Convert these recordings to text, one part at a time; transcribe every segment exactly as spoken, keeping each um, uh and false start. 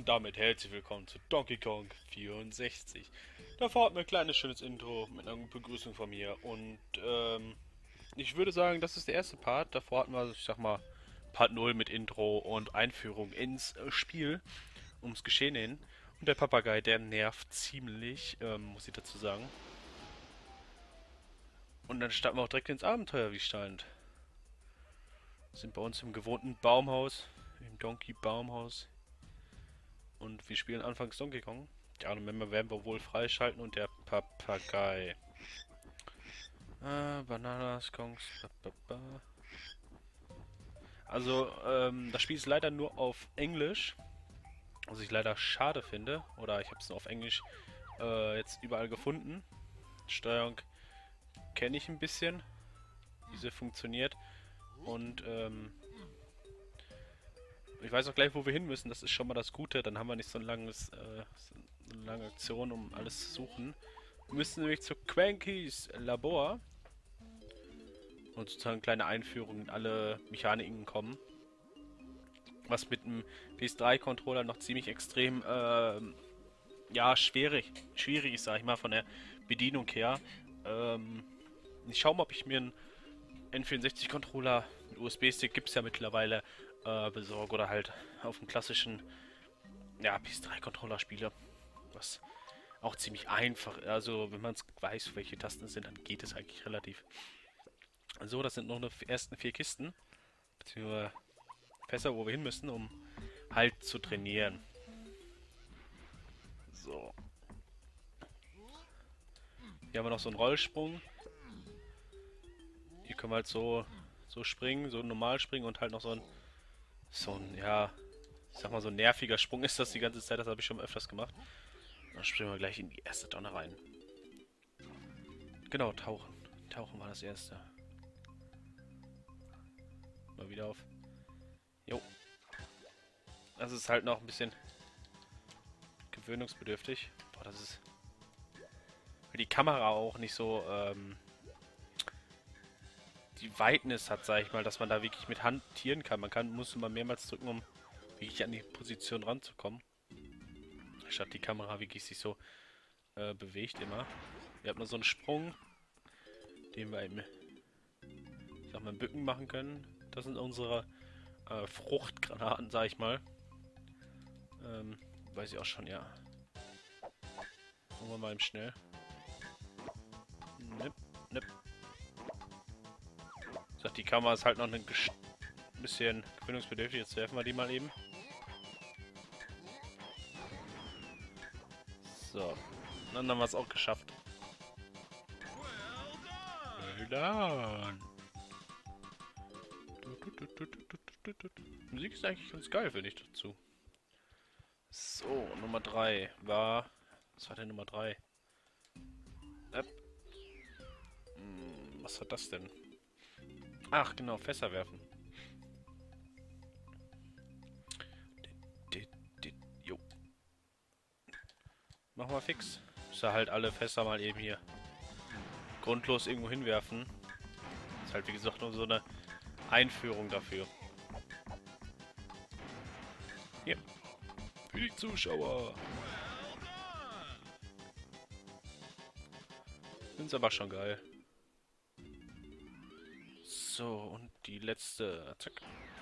Und damit herzlich willkommen zu Donkey Kong vierundsechzig. Davor hatten wir ein kleines schönes Intro mit einer Begrüßung von mir. Und ähm, ich würde sagen, das ist der erste Part. Davor hatten wir, ich sag mal, Part null mit Intro und Einführung ins äh, Spiel, ums Geschehen hin. Und der Papagei, der nervt ziemlich, ähm, muss ich dazu sagen. Und dann starten wir auch direkt ins Abenteuer, wie stand. Sind bei uns im gewohnten Baumhaus, im Donkey Baumhaus. Und wir spielen anfangs Donkey Kong. Ja, und Member werden wir wohl freischalten und der Papagei. Ah, Bananas, Kongs. Ba, ba, ba. Also, ähm, das Spiel ist leider nur auf Englisch. Was ich leider schade finde. Oder ich habe es nur auf Englisch äh, jetzt überall gefunden. Steuerung kenne ich ein bisschen, wie sie funktioniert. Und ähm, ich weiß auch gleich, wo wir hin müssen. Das ist schon mal das Gute. Dann haben wir nicht so ein langes, äh, so eine lange Aktion, um alles zu suchen. Wir müssen nämlich zu Crankys Labor und sozusagen eine kleine Einführung in alle Mechaniken kommen. Was mit dem P S drei Controller noch ziemlich extrem, äh, ja, schwierig, schwierig ist, sag ich mal, von der Bedienung her. Ähm, ich schau mal, ob ich mir einen N vierundsechzig Controller mit U S B-Stick, gibt es ja mittlerweile, äh, besorge oder halt auf dem klassischen, ja, P S drei Controller spiele. Was auch ziemlich einfach, also wenn man es weiß, welche Tasten es sind, dann geht es eigentlich relativ. So, das sind noch die ersten vier Kisten, beziehungsweise Fässer, wo wir hin müssen, um halt zu trainieren. So. Hier haben wir noch so einen Rollsprung. Hier können wir halt so, so springen, so normal springen und halt noch so ein, so ein, ja, ich sag mal so ein nerviger Sprung ist das die ganze Zeit, das habe ich schon öfters gemacht. Dann springen wir gleich in die erste Donne rein. Genau, tauchen. Tauchen war das erste. Mal wieder auf. Jo. Das ist halt noch ein bisschen gewöhnungsbedürftig. Boah, das ist... Weil die Kamera auch nicht so, ähm... die Weitness hat, sag ich mal, dass man da wirklich mit hantieren kann. Man kann, muss immer mehrmals drücken, um wirklich an die Position ranzukommen. Statt die Kamera wirklich sich so äh, bewegt immer. Wir haben noch so einen Sprung, den wir im, ich sag mal, im Bücken machen können. Das sind unsere äh, Fruchtgranaten, sag ich mal. Ähm, weiß ich auch schon, ja. Machen wir mal eben schnell. Nipp, nipp. Sagt, die Kamera ist halt noch ein bisschen gewöhnungsbedürftig. Jetzt werfen wir die mal eben. So. Dann haben wir es auch geschafft. Well done. Musik ist eigentlich ganz geil, finde ich dazu. So, Nummer drei war... Was war denn Nummer drei? Äp. Hm, was war das denn? Ach, genau, Fässer werfen. Jo. Machen wir fix. Muss ja halt alle Fässer mal eben hier grundlos irgendwo hinwerfen. Ist halt wie gesagt nur so eine Einführung dafür. Hier. Für die Zuschauer. Find's aber schon geil. So, und die letzte. Zack.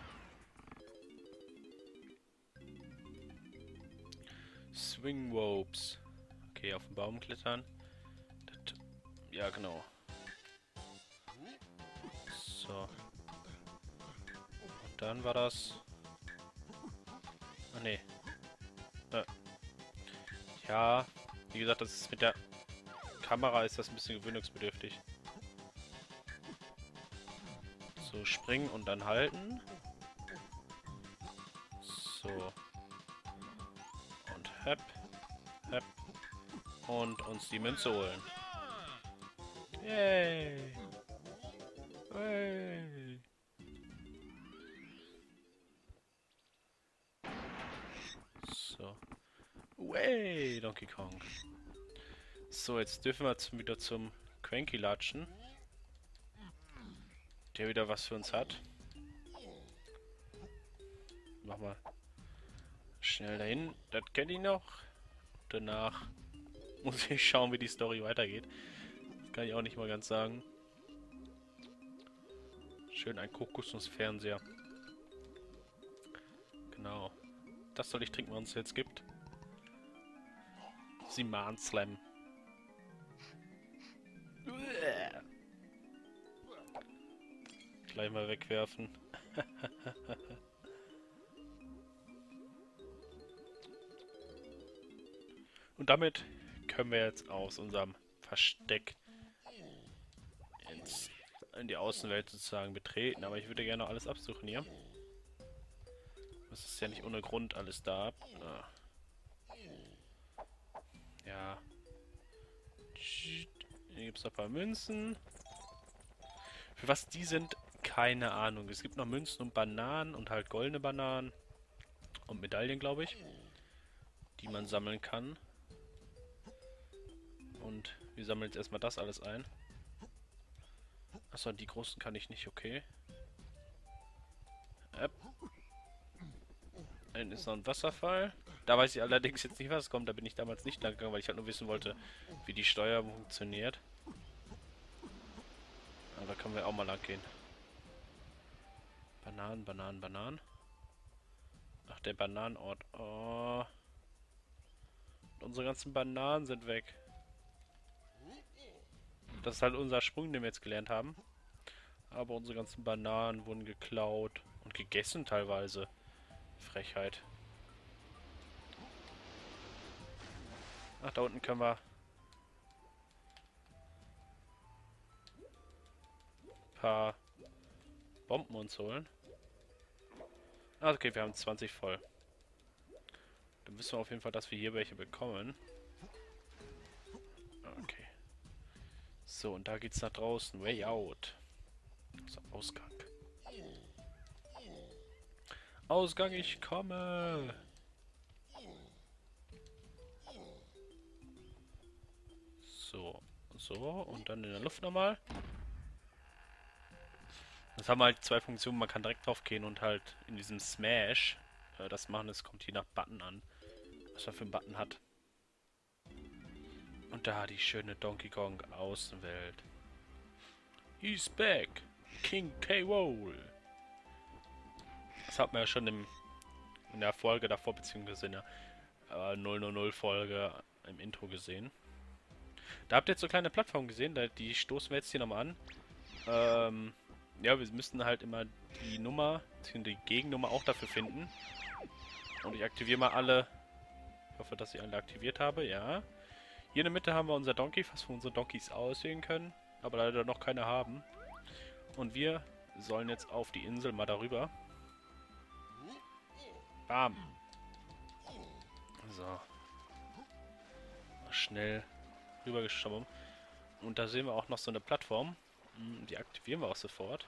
Swing Ropes. Okay, auf den Baum klettern. Das, ja, genau. So. Und dann war das... Ah, ne. Äh. Ja, wie gesagt, das ist mit der Kamera ist das ein bisschen gewöhnungsbedürftig. So, springen und dann halten. So. Und hep, hep. Und uns die Münze holen. Yay! Hey. So. Way, Donkey Kong. So, jetzt dürfen wir zum, wieder zum Cranky latschen. Der wieder was für uns hat. Mach mal Schnell dahin. Das kenne ich noch. Danach muss ich schauen, wie die Story weitergeht. Das kann ich auch nicht mal ganz sagen. Schön ein Kokosnussfernseher. Genau. Das soll ich trinken, was es jetzt gibt. Siman Slam. Gleich mal wegwerfen. Und damit können wir jetzt aus unserem Versteck ins, in die Außenwelt sozusagen betreten. Aber ich würde gerne noch alles absuchen hier. Das ist ja nicht ohne Grund alles da. Ah. Ja. Hier gibt es noch ein paar Münzen. Für was die sind, keine Ahnung. Es gibt noch Münzen und Bananen und halt goldene Bananen. Und Medaillen, glaube ich. Die man sammeln kann. Und wir sammeln jetzt erstmal das alles ein. Achso, die großen kann ich nicht, okay. Äpp. Da hinten ist noch ein Wasserfall. Da weiß ich allerdings jetzt nicht, was kommt. Da bin ich damals nicht lang gegangen, weil ich halt nur wissen wollte, wie die Steuerung funktioniert. Aber da können wir auch mal lang gehen. Bananen, Bananen, Bananen. Ach, der Bananenort. Oh. Und unsere ganzen Bananen sind weg. Das ist halt unser Sprung, den wir jetzt gelernt haben. Aber unsere ganzen Bananen wurden geklaut und gegessen teilweise. Frechheit. Ach, da unten können wir ein paar Bomben uns holen. Ah, okay, wir haben zwanzig voll. Dann wissen wir auf jeden Fall, dass wir hier welche bekommen. Okay. So, und da geht's nach draußen. Way out. So, Ausgang. Ausgang, ich komme! So, so, und dann in der Luft nochmal. Das haben halt zwei Funktionen, man kann direkt drauf gehen und halt in diesem Smash äh, das machen, es kommt je nach Button an, was man für einen Button hat. Und da die schöne Donkey Kong Außenwelt. He's back! King K. Rool! Das hat man ja schon im, in der Folge davor, beziehungsweise in der äh, null null null Folge im Intro gesehen. Da habt ihr jetzt so kleine Plattformen gesehen, da, die stoßen wir jetzt hier nochmal an. Ähm, ja, wir müssten halt immer die Nummer, die Gegennummer auch dafür finden. Und ich aktiviere mal alle. Ich hoffe, dass ich alle aktiviert habe, ja. Hier in der Mitte haben wir unser Donkey, was wir unsere Donkeys aussehen können, aber leider noch keine haben. Und wir sollen jetzt auf die Insel mal darüber. Bam. So. Mal schnell rübergeschoben. Und da sehen wir auch noch so eine Plattform. Die aktivieren wir auch sofort.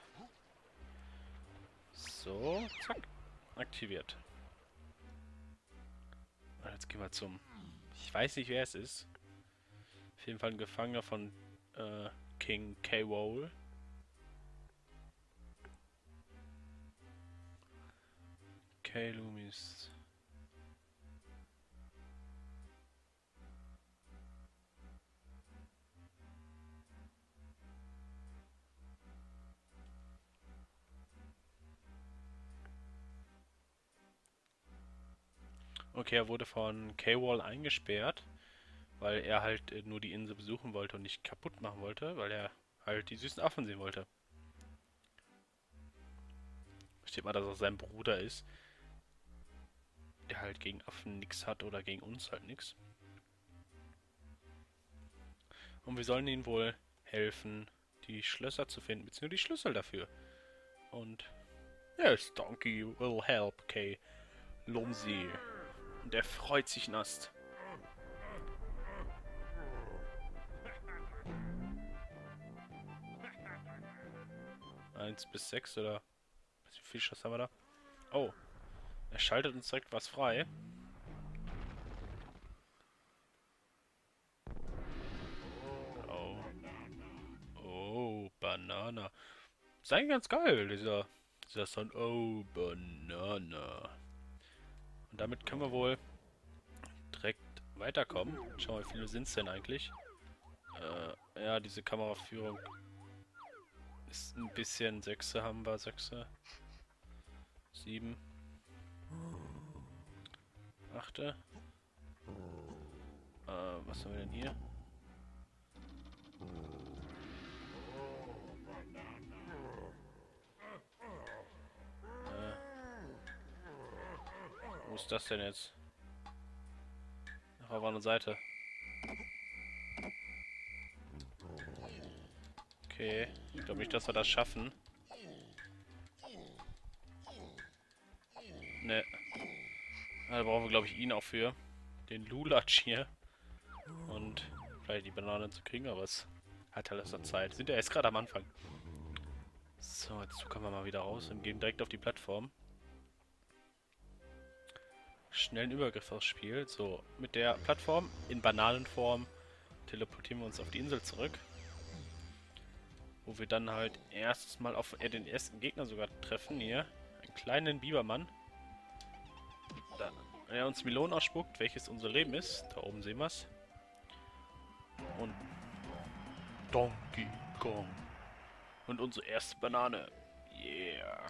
So, zack. Aktiviert. Und jetzt gehen wir zum... Ich weiß nicht, wer es ist. Auf jeden Fall ein Gefangener von äh, King K. Rool. K. Loomis. Okay, er wurde von K-Wall eingesperrt, weil er halt äh, nur die Insel besuchen wollte und nicht kaputt machen wollte, weil er halt die süßen Affen sehen wollte. Steht mal, dass er sein Bruder ist, der halt gegen Affen nichts hat oder gegen uns halt nichts. Und wir sollen ihnen wohl helfen, die Schlösser zu finden, beziehungsweise die Schlüssel dafür. Und yes, Donkey will help K. Lumsy. Und er freut sich nass. Eins bis sechs oder wie viel Schuss haben wir da? Oh. Er schaltet uns direkt was frei. Oh. Oh, Banana. Ist eigentlich ganz geil, dieser, dieser Sound. Oh, Banana. Und damit können wir wohl direkt weiterkommen. Schauen wir, wie viele sind es denn eigentlich? Äh, ja, diese Kameraführung ist ein bisschen... Sechse haben wir, Sechse. Sieben. Achte. Äh, was haben wir denn hier? Äh, wo ist das denn jetzt? Ach, auf einer Seite. Okay, ich glaube nicht, dass wir das schaffen. Ne. Da brauchen wir, glaube ich, ihn auch für. Den Lulatsch hier. Und vielleicht die Banane zu kriegen, aber es hat halt erst Zeit. Sind ja jetzt gerade am Anfang. So, jetzt kommen wir mal wieder raus und gehen direkt auf die Plattform. Schnellen Übergriff aufs Spiel. So, mit der Plattform in Bananenform teleportieren wir uns auf die Insel zurück. Wo wir dann halt erstes Mal auf äh, den ersten Gegner sogar treffen. Hier, einen kleinen Bibermann. Da, der uns Melonen ausspuckt, welches unser Leben ist. Da oben sehen wir es. Und Donkey Kong. Und unsere erste Banane. Yeah.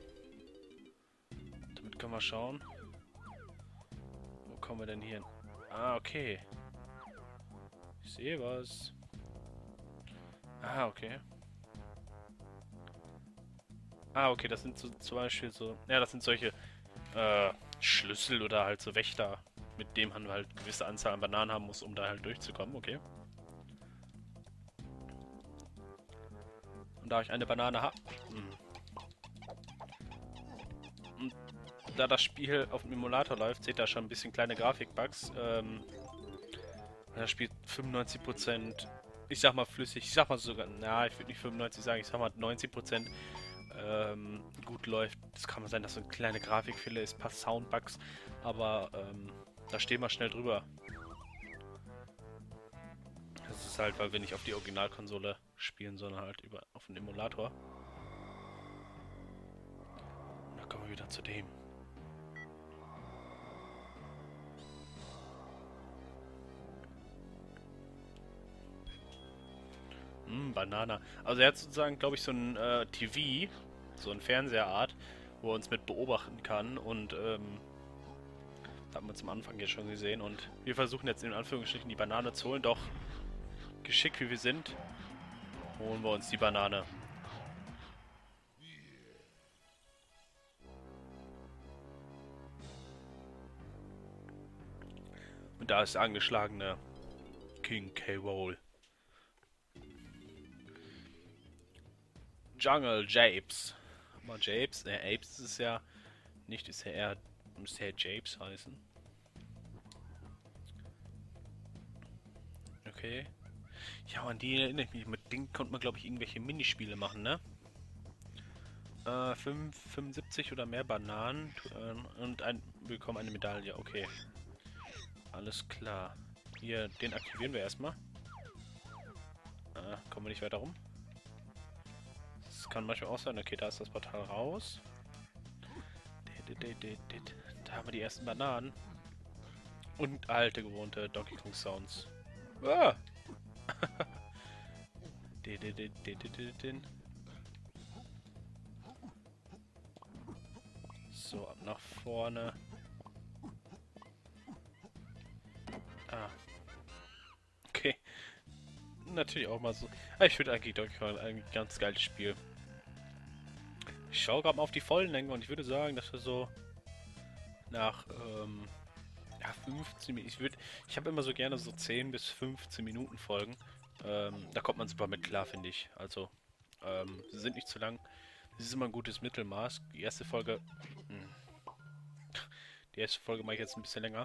Damit können wir schauen. Wo kommen wir denn hier hin? Ah, okay. Ich sehe was. Ah, okay. Ah, okay, das sind so, zum Beispiel so... Ja, das sind solche äh, Schlüssel oder halt so Wächter, mit dem man halt eine gewisse Anzahl an Bananen haben muss, um da halt durchzukommen. Okay. Und da ich eine Banane habe... Und da das Spiel auf dem Emulator läuft, seht ihr schon ein bisschen kleine Grafikbugs. Ähm, das Spiel fünfundneunzig Prozent, ich sag mal flüssig, ich sag mal sogar, na, ich würde nicht fünfundneunzig sagen, ich sag mal neunzig Prozent ähm, gut läuft. Es kann sein, dass so eine kleine Grafikfehler ist, ein paar Soundbugs, aber ähm, da stehen wir schnell drüber. Das ist halt, weil wir nicht auf die Originalkonsole spielen, sondern halt über auf den Emulator. Und da kommen wir wieder zu dem. Hm, Banana. Also er hat sozusagen, glaube ich, so ein äh, T V, so ein Fernseherart, wo er uns mit beobachten kann und ähm, das haben wir zum Anfang jetzt schon gesehen und wir versuchen jetzt in Anführungsstrichen die Banane zu holen, doch geschickt wie wir sind, holen wir uns die Banane. Und da ist der angeschlagene King K. Rool. Jungle Japes. Aber Japes, äh, Apes ist es ja nicht, ist ja eher, müsste ja Japes heißen. Okay. Ja, an die erinnere ich mich. Mit denen konnte man, glaube ich, irgendwelche Minispiele machen, ne? Äh, fünf, fünfundsiebzig oder mehr Bananen äh, und ein, wir bekommen eine Medaille. Okay. Alles klar. Hier, den aktivieren wir erstmal. Äh, kommen wir nicht weiter rum. Das kann manchmal auch sein. Okay, da ist das Portal raus. Da haben wir die ersten Bananen. Und alte, gewohnte Donkey Kong Sounds. Ah! So, ab nach vorne. Ah. Okay. Natürlich auch mal so. Ah, ich finde eigentlich Donkey Kong ein ganz geiles Spiel. Ich schaue gerade mal auf die vollen Länge und ich würde sagen, dass wir so nach ähm, ja, fünfzehn Minuten. Ich würde, ich habe immer so gerne so zehn bis fünfzehn Minuten Folgen. Ähm, da kommt man super mit klar, finde ich. Also, ähm, sie sind nicht zu lang. Das ist immer ein gutes Mittelmaß. Die erste Folge. Mh, die erste Folge mache ich jetzt ein bisschen länger.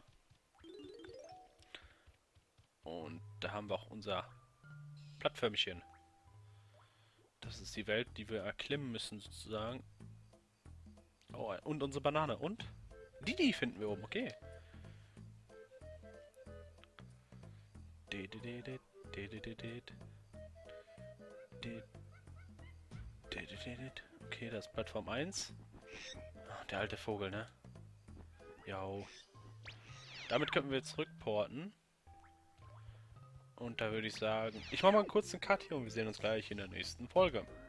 Und da haben wir auch unser Plattförmchen. Das ist die Welt, die wir erklimmen müssen, sozusagen. Oh, und unsere Banane. Und? Didi finden wir oben, okay. Okay, das ist Plattform eins. Der alte Vogel, ne? Ja. Damit könnten wir zurückporten. Und da würde ich sagen, ich mache mal einen kurzen Cut hier und wir sehen uns gleich in der nächsten Folge.